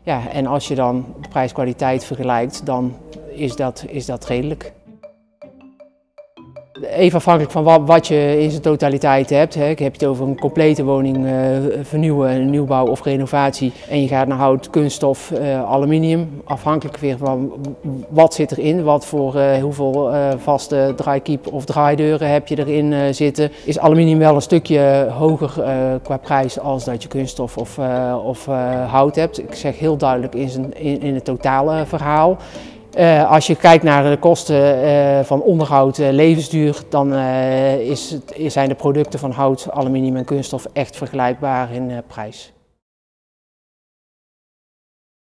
Ja, en als je dan de prijs-kwaliteit vergelijkt, dan is dat redelijk. Even afhankelijk van wat je in zijn totaliteit hebt. Heb je het over een complete woning vernieuwen, nieuwbouw of renovatie. En je gaat naar hout, kunststof, aluminium. Afhankelijk weer van wat zit erin, wat voor hoeveel vaste draaikiep of draaideuren heb je erin zitten. Is aluminium wel een stukje hoger qua prijs als dat je kunststof of hout hebt. Ik zeg heel duidelijk in het totale verhaal. Als je kijkt naar de kosten van onderhoud, levensduur, dan zijn de producten van hout, aluminium en kunststof echt vergelijkbaar in prijs.